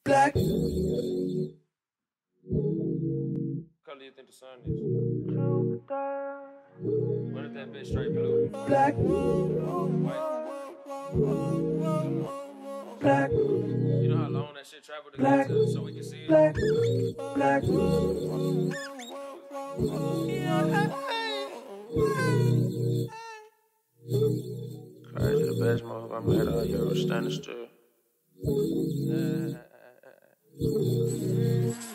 Black. Color you think the sun is? What if that bitch straight blue? Black. White. Black. You know how long that shit traveled to Black. get to so we can see it? Black. Black. Crazy, the best motherfucker I made all year was standing still.